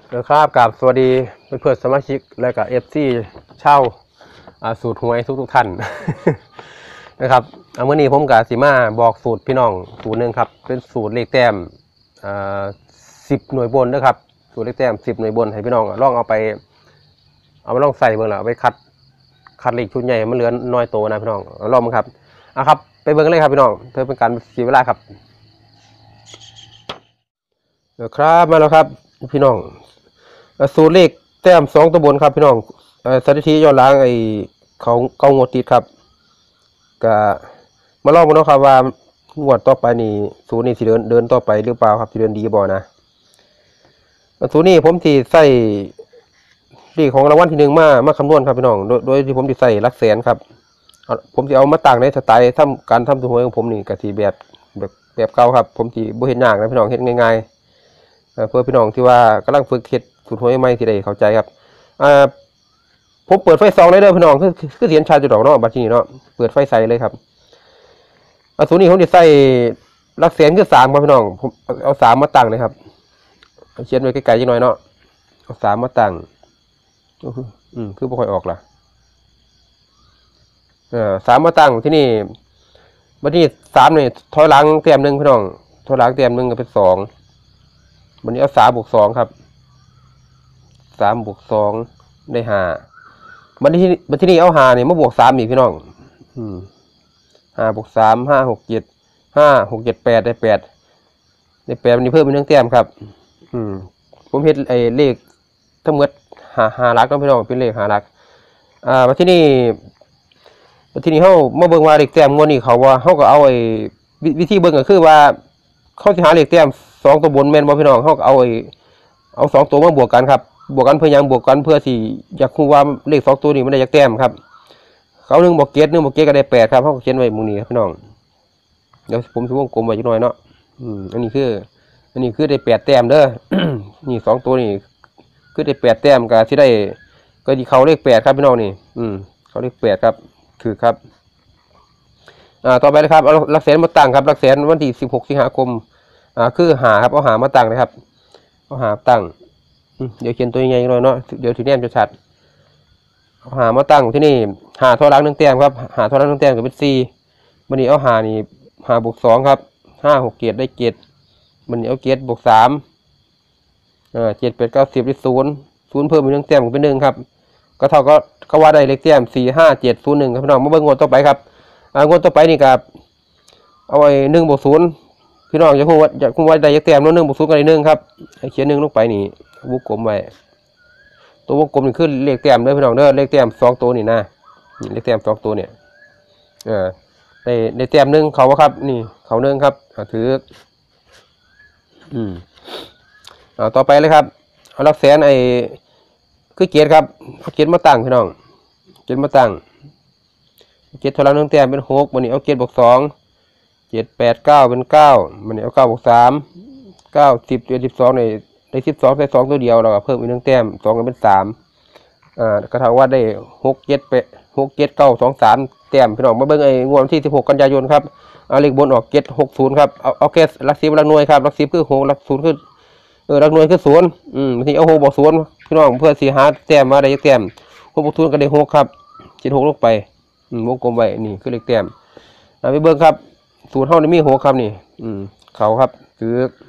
ครับกับสวัสดีเพื่อนสมาชิกและกับFCเช่าสูตรหวยทุกท่าน นะครับเมื่อนี้ผมกับสีมาบอกสูตรพี่น้องสูตรหนึ่งครับเป็นสูตรเลขแต้ม10 หน่วยบนนะครับสูตรเลขแต้ม10 หน่วยบนให้พี่น้องลองเอามาลองใส่เบิ่งแล้วเอาไปคัดเลขชุดใหญ่มันเหลือน้อยโตนะพี่น้องลองมั้งครับครับไปเบิ่งเลยครับพี่น้องเพื่อเป็นการเสียเวลาครับครับมาแล้วครับพี่น้องสูตรเลขแต้ม2 ตัวบนครับพี่น้องสถิติย้อนหลังเขาเกางวดติดครับก็มาลองกันเนาะครับว่างวดต่อไปนี่สูตรนี้สิเดินต่อไปหรือเปล่าครับสิเดินดีบ่นะสูตรนี้ผมสิใส่เลขของรางวัลที่1มาคำนวณครับพี่น้องโดยที่ผมสิใส่หลักแสนครับผมสิเอามาตั้งในสไตล์การทำสูตรหวยของผมนี่ก็สิแบบเก่าครับผมสิบ่เฮ็ดยากนะพี่น้องเฮ็ดง่ายๆเพื่อพี่น้องที่ว่ากำลังฝึกเฮ็ดสูตรหวยใหม่ที่ได้เข้าใจครับผมเปิดไฟซองเลยเด้อพี่น้องคือเสียงชาจุดดอกเนาะบัดนี้เนาะเปิดไฟใส่เลยครับสูตรนี้ผมจะใส่หลักแสนคือ3ครับพี่น้องผมเอา3มาตั้งเลยครับเขียนไว้ไกลๆจังหน่อยเนาะเอา3มาตั้งคือบ่ค่อยออกล่ะ3มาตั้งที่นี่บัดนี้3นี่ถอยหลังเตรียม1พี่น้องถอยหลังเตรียม1ก็เป็น2บัดนี้เอา3 บวก 2ครับ3 บวก 2ได้5บัดที่นี่เอา5นี่มาบวก3อีกพี่น้อง5 บวก 3 5 6 7 5 6 7 8ได้8มันนี้เพิ่มเป็น1 แต้มครับผมเฮ็ดเลขทั้งหมด5 หลักเนาะพี่น้องเป็นเลข5 หลักบัดที่นี่เฮามาเบิ่งว่าเลขแต้มงวดนี้เขาว่าเฮาก็เอาวิธีเบิ่งก็คือว่าเขาสิหาเลขแต้ม2 ตัวบนแม่นบ่พี่น้องเฮาก็เอา2 ตัวมาบวกกันครับบวกกันเพื่อยังบวกกันเพื่อที่อยากรู้ว่าเลข2 ตัวนี้มันได้จักแต้มครับเขา1 บวก 7 1 บวก 7ก็ได้8ครับเฮาก็เขียนไว้หมู่นี้ครับพี่น้องเดี๋ยวผมสิวงกลมไว้จักหน่อยเนาะอันนี้คือได้8 แต้มเด้อ นี่2 ตัวนี่คือได้8 แต้มก็สิได้ก็สิเข้าเลข8ครับพี่น้องนี่เข้าเลข8ครับคือครับต่อไปนะครับเอาหลักแสนมาตั้งครับหลักแสนวันที่16 สิงหาคมคือ5ครับเอา5มาตั้งนะครับเอา5ตั้งเดี๋ยวเขียนตัวใหญ่ๆหน่อยเนาะเดี๋ยวถึงแนมจะชัดเอา5มาตั้งที่นี่5ถอยหลัง1 แต้มครับ5ถอยหลัง1 แต้มก็เป็น4วันนี้เอา5นี่5 บวก 2ครับ5 6 7ได้7วันนี้เอา7 บวก 3 7 8 9 10ได้0เพิ่มเป็น1 แต้มเป็น1ครับก็เท่าก็ว่าได้เลขแต้ม4 5 7 0 1ครับพี่น้องมาเบิ่งงวดต่อไปครับงวดต่อไปนี่ครับเอาไว้1 บวก 0พี่น้องอยากรู้ว่าได้เลขแต้มเนาะ1 บวก 0ก็ได้1ครับให้เขียน1ลงไปนี่วงกลมไว้ตัววงกลมนี่คือเลขแต้มเด้อพี่น้องเด้อเลขแต้ม2 ตัวนี่นะเลขแต้ม2 ตัวเนี่ยในแต้ม1เขาว่าครับนี่เขา1ครับถือต่อไปเลยครับเอาหลักแสนคือเกียรติครับเอาเกียรติมาตั้งพี่น้องเกียรติมาตั้งเกียรติถอยหลัง1 แต้มเป็น6วันนี้เอาเกียรติบวก 2 7 8 9เป็น9วันนี้เอา9 บวก 3 9 10 11 12ได้12ใส่2 ตัวเดียวเราก็เพิ่มอีก1 แต้ม2ก็เป็น3ก็เท่าว่าได้6 7 8 6 7 9 2 3 แต้มพี่น้องมาเบิ่งงวดวันที่16 กันยายนครับเอาเลขบนออก7 6 0ครับเอาแค่หลัก10หลักหน่วยครับหลัก10คือ6หลัก0คือหลักหน่วยคือ0บางทีเอา6 บวก 0พี่น้องเพื่อสิหาแต้มมาได้จักแต้ม6 บวก 0ก็ได้6ครับ76ลงไปวงกลมไว้นี่คือเลขแต้มไปเบิ่งครับสูตรเฮานี่มี6ครับนี่เขาครับคื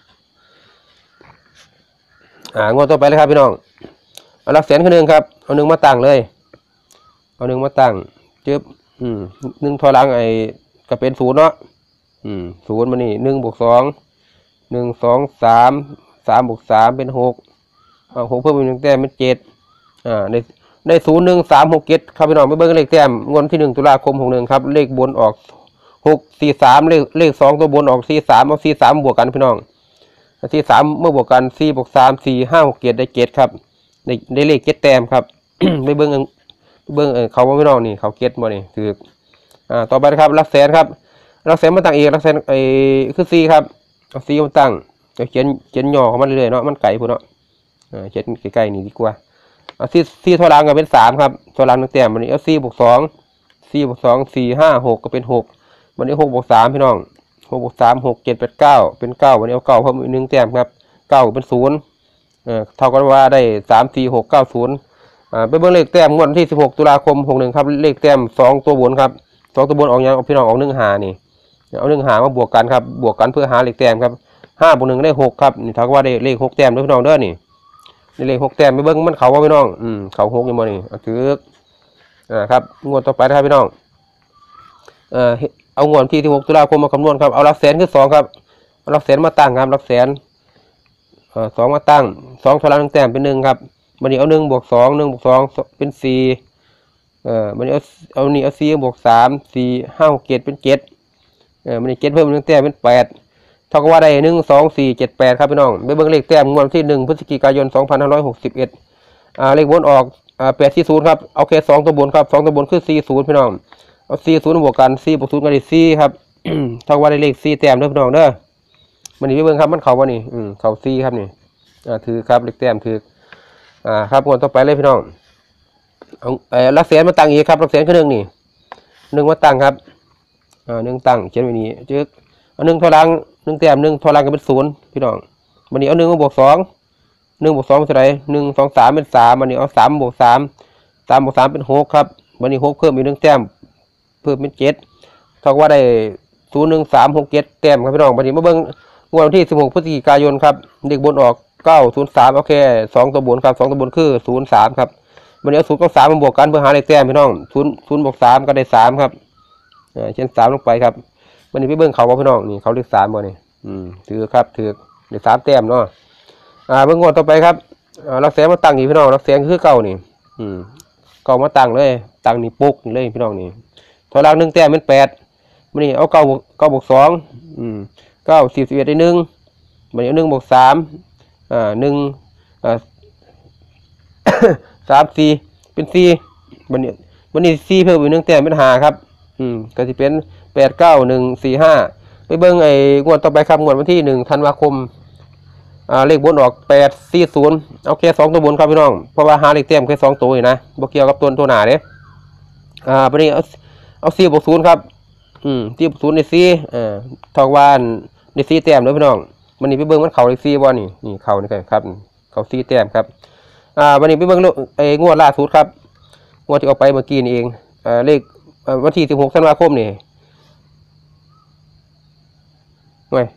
องวดต่อไปเลยครับพี่น้องเอาหลักแสนคือ1ครับเอา1มาตั้งเลยเอา1มาตั้งจึ๊บ1ถอยหลังก็เป็น0เนาะ0มานี่1 บวก 2 1 2 3 3 บวก 3เป็น6 6เพิ่มอีก1 แต้มเป็น7ได้0 1 3 6 7ครับพี่น้องไปเบิ่งเลขแต้มงวดที่1 ตุลาคม61ครับเลขบนออก6 4 3เลข2ตัวบนออก4 3เอา4 3บวกกันพี่น้อง4 3เมื่อบวกกัน4 บวก 3 4 5 6 7ได้7ครับได้เลข7 แต้มครับ ไปเบิ่งเขาว่าพี่น้องนี่เขา7บ่นี่คือต่อไปนะครับหลักแสนครับหลักแสนมาตั้งอีกหลักแสนคือ4ครับเอา4มาตั้งจะเขียนย่อของมันเรื่อยๆเนาะมันไก่พุ่นเนาะเขียนใกล้ๆนี่ดีกว่าเอา4ถอยหลังก็เป็น3ครับถอยหลัง1 แต้มวันนี้เอา4 บวก 2 4 บวก 2 4 5 6ก็เป็น6วันนี้6 บวก 3พี่น้อง6 บวก 3 6 7 8 9เป็น9วันนี้เอา9เพิ่มอีก1 แต้มครับ9เป็น0 เท่ากับว่าได้34690ไปเบิ่งเลขแต้มงวดวันที่16ตุลาคม61ครับเลขแต้ม2ตัวบนครับ2ตัวบนออกยังพี่น้องออก15นี่เอา15มาบวกกันครับบวกกันเพื่อหาเลขแต้มครับ5บวก1ได้6ครับนี่เท่ากับว่าได้เลข6แต้มด้วยพี่น้องเด้อนี่เลข6แต้มไปเบิ่งมันเขาว่าพี่น้องเขา6อยู่บ่นี่ถือครับงวดต่อไปนะครับพี่น้องเอางวดที่16ตุลาคมมาคำนวณครับเอาหลักแสนคือ2ครับเอาหลักแสนมาตั้งครับหลักแสน2มาตั้ง2ถอยหลัง1แต้มเป็น1ครับวันนี้เอา1บวก2 1บวก2เป็น4วันนี้เอานี่เอา4บวก3 4 5 6 7เป็น7วันนี้7เพิ่ม1แต้มเป็น8เท่ากับว่าได้1 2 4 7 8ครับพี่น้องไปเบิ่งเลขแต้มงวดที่1พฤศจิกายน2561เลขบนออก840ครับเอาแค่2ตัวบนครับ2ตัวบนคือ40พี่น้องเอา40บวกกัน4บวก0กันได้4ครับเท่ากับว่าได้เลข4แต้มเด้อพี่น้องเด้อวันนี้ไปเบิ่งครับมันเข้าบ่นี่เข้า4ครับนี่ถือครับเลขแต้มถือครับงวดต่อไปเลยพี่น้องเอาหลักแสนมาตั้งอีกครับหลักแสนคือ1นี่1มาตั้งครับ1ตั้งเขียนไว้นี้จึกเอา1ถอยหลัง1แต้ม1ถอยหลังก็เป็น0พี่น้องวันนี้เอา1มาบวก2 1บวก2เป็นเท่าไหร่1 2 3เป็น3วันนี้เอา3บวก3 3บวก3เป็น6ครับวันนี้6เพิ่มอีก1แต้มเพิ่มเป็น7เท่ากับว่าได้0 1 3 6 7แต้มครับพี่น้องวันนี้มาเบิ่งงวดวันที่16พฤศจิกายนครับเลขบนออก903โอเค2ตัวบนครับ2ตัวบนคือ03ครับวันนี้เอา0กับ3มาบวกกันเพื่อหาเลขแต้มพี่น้อง0บวก3ก็ได้3ครับเช่น3ลงไปครับวันนี้ไปเบิ่งเขาว่าพี่น้องนี่เขาเลข3บ่นี่ถือครับถือได้3แต้มเนาะเบิ่งงวดต่อไปครับหลักแสนมาตั้งอีกพี่น้องหลักแสนคือเก่านี่เก่ามาตั้งเลยตั้งนี่ปุ๊กนี่เลยพี่น้องนี่ถอยหลัง1แต้มเป็น8วันนี้เอา9บวก29 10 11ได้1วันนี้เอา1บวก31 3 4เป็น4วันนี้4เพิ่มอีก1แต้มเป็น5ครับก็สิเป็น8 9 1 4 5ไปเบิ่งไอ้งวดต่อไปครับงวดวันที่1ธันวาคมเลขบนออก840เอาแค่2ตัวบนครับพี่น้องเพราะว่าหาเลขแต้มแค่2ตัวนะบ่เกี่ยวกับตัวหน้าเด้วันนี้เอา4บวก0ครับ4บวก0ได้4เท่าว่าได้4แต้มเด้อพี่น้องวันนี้ไปเบิ่งมันเข้าเลข4บ่นี่เข้านี่ครับเข้า4แต้มครับวันนี้ไปเบิ่งไอ้งวดล่าสุดครับงวดที่ออกไปเมื่อกี้นี่เองเลขวันที่16ธันวาคมนี่เว้ย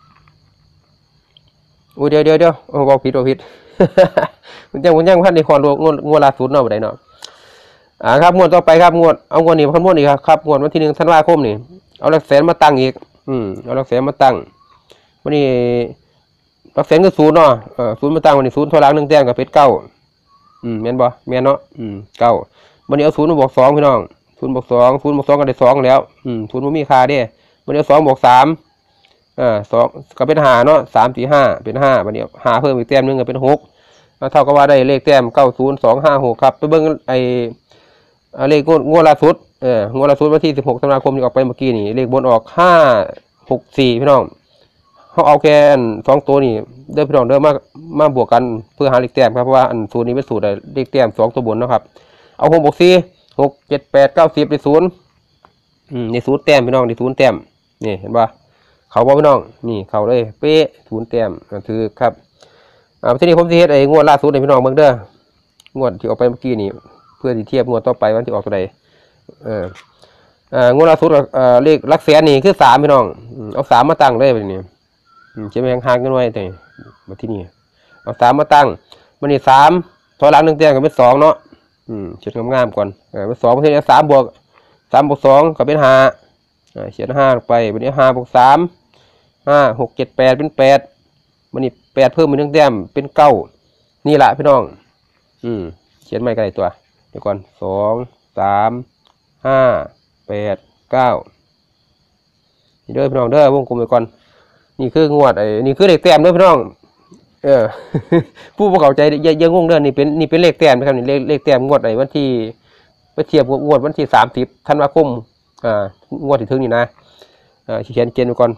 เดี๋ยวบอกผิด มันยังพันในคอนงวดล่าสุดเนาะบ่ได้เนาะครับงวดต่อไปครับงวดเอางวดนี้มาคำนวณอีกครับงวดวันที่1ธันวาคมนี่เอาหลักแสนมาตั้งอีกเอาหลักแสนมาตั้งวันนี้หลักแสนก็0เนาะ0มาตั้งวันนี้0ถอยหลัง1แต้มก็เป็น9แม่นบ่แม่นเนาะ9วันนี้เอา0มาบวก2พี่น้อง0บวก2 0บวก2ก็ได้2แล้ว0บ่มีค่าเด้วันนี้เอา2บวก3 2ก็เป็น5เนาะ3 4 5เป็น5วันนี้5เพิ่มอีกแต้มนึงก็เป็น6เท่ากับว่าได้เลขแต้ม90256ครับไปเบิ่งไอ้เลขงวดล่าสุดงวดล่าสุดวันที่16ธันวาคมที่ออกไปเมื่อกี้นี่เลขบนออก564พี่น้องเขาเอาแค่2ตัวนี่เด้อพี่น้องเด้อมาบวกกันเพื่อหาเลขแต้มครับเพราะว่าสูตรนี้เป็นสูตรเลขแต้ม2ตัวบนนะครับเอา6บวก4 6 7 8 9 10ได้0นี่0แต้มพี่น้องได้0แต้มนี่เห็นป่ะเขาบอกพี่น้องนี่เขาเลยเป๊ะ0แต้มถือครับทีนี้ผมจะเฮ็ดไอ้งวดล่าสุดให้พี่น้องเบิ่งเด้องวดที่ออกไปเมื่อกี้นี่เพื่อที่เทียบงวดต่อไปวันที่ออกตัวใดงวดล่าสุดเลขหลักแสนนี่คือ3พี่น้องเอา3มาตั้งเลยแบบนี้เขียนไว้ห่างๆกันไว้แต่มาที่นี่เอา3มาตั้งวันนี้3ถอยหลัง1แต้มก็เป็น2เนาะเขียนงามๆก่อนเป็น2ทีนี้3บวก2ก็เป็น5เขียน5ลงไปวันนี้5บวก3 5 6 7 8เป็น8วันนี้8เพิ่มอีก1แต้มเป็น9นี่แหละพี่น้องเขียนไม่ไกลตัวเดี๋ยวก่อน2 3 5 8 9นี่เด้อพี่น้องเด้อวงกลมไปก่อนนี่คืองวดนี่คือเลขแต้มเด้อพี่น้องผู้เข้าใจยังงงเด้อนี่เป็นเลขแต้มนะครับนี่เลขแต้มงวดวันที่ไปเทียบกับงวดวันที่30ธันวาคมงวดที่ถึงนี่นะเขียนเกณฑ์ไปก่อน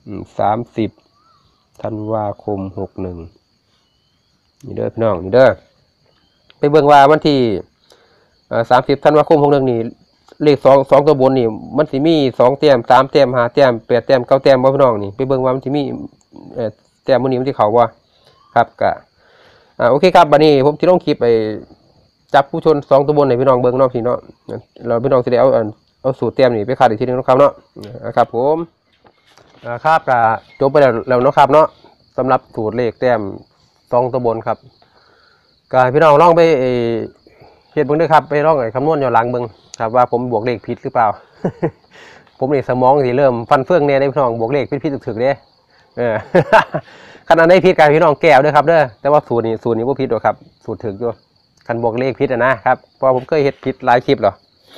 30ธันวาคม61นี่เด้อพี่น้องนี่เด้อไปเบิ่งว่าวันที่30ธันวาคม61นี่เลข2ตัวบนนี่มันสิมี2แต้ม3แต้ม5แต้ม8แต้ม9แต้มบ่พี่น้องนี่ไปเบิ่งว่ามันสิมีแต้มมื้อนี้มันสิเข้าบ่ครับก็โอเคครับบัดนี้ผมจะลงคลิปไปจับผู้ชน2ตัวบนให้พี่น้องเบิ่งเนาะพี่เนาะเราพี่น้องสิได้เอาสูตรเตรียมนี่ไปคัดอีกทีนึงนะครับเนาะนะครับผมครับก็จบไปแล้วเนาะครับเนาะสำหรับสูตรเลขแต้ม2ตัวบนครับก็ให้พี่น้องลองไปเฮ็ดเบิ่งด้วยครับไปลองคำนวณย้อนหลังเบิ่งครับว่าผมบวกเลขผิดหรือเปล่า ผมนี่สมองสิเริ่มฟันเฟืองเนี่ยได้พี่น้องบวกเลขผิดๆถึกๆเด้ขนาดในผิดกันพี่น้องแก้วด้วยครับเด้อแต่ว่าสูตรนี้บ่ผิดหรอกครับสูตรถึกอยู่คันบวกเลขผิดนะครับเพราะผมเคยเฮ็ดผิดหลายคลิปหรอ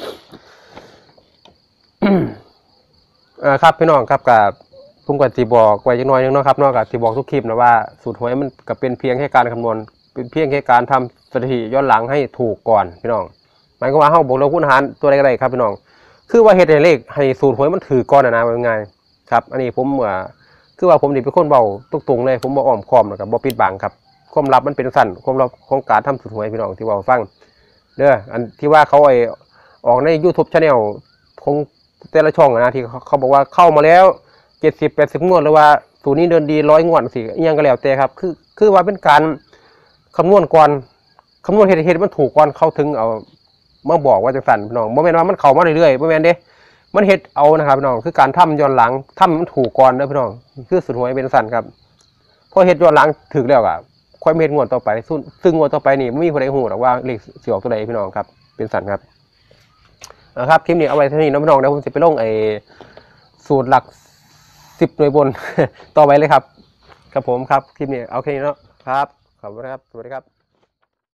ครับพี่น้องครับกับผมก็สิบอกไว้จักหน่อยนึงเนาะครับเนาะก็สิบอกทุกคลิปนะว่าสูตรหวยมันก็เป็นเพียงแค่การคำนวณเป็นเพียงแค่การทำสถิติย้อนหลังให้ถูกก่อนพี่น้องหมายความว่าเฮาบวกลบคูณหารตัวใดก็ได้ครับพี่น้องคือว่าเฮ็ดให้เลขให้สูตรหวยมันถือก่อนนะว่าง่ายครับอันนี้ผมคือว่าผมนี่เป็นคนเบาตรงๆเลยผมบ่อ้อมค้อมแล้วก็บ่ปิดบังครับความลับมันเป็นสั้นความลับของการทำสูตรหวยพี่น้องที่ว่าฟังเด้ออันที่ว่าเขาออกใน YouTube Channel ของแต่ละช่องนะที่เขาบอกว่าเข้ามาแล้ว70-80 งวดหรือว่าสูตรนี้เดินดี100 งวดสิยังก็แล้วแต่ครับคือว่าเป็นการคำนวณก่อนคำนวณเหตุมันถูกก่อนเข้าถึงเอามาบอกว่าจังสั่นพี่น้องบ่แม่นว่ามันเข้ามาเรื่อยๆบ่แม่นเด้มันเฮ็ดเอานะครับพี่น้องคือการทำย้อนหลังทำมันถูกก่อนเด้อพี่น้องคือสูตรหวยเป็นสั่นครับพอเฮ็ดย้อนหลังถึกแล้วก็ค่อยเฮ็ดงวดต่อไปซึ่งงวดต่อไปนี่ไม่มีผู้ใดฮู้หรอกว่าเลขสิออกตัวใดพี่น้องครับเป็นสั่นครับครับคลิปนี้เอาไว้เท่านี้นะพี่น้องเดี๋ยวผมจะไปลงสูตรหลัก10 หน่วยบน ต่อไปเลยครับครับผมครับคลิปนี้เอาแค่นี้เนาะครับขอบคุณครับสวัสดีครับ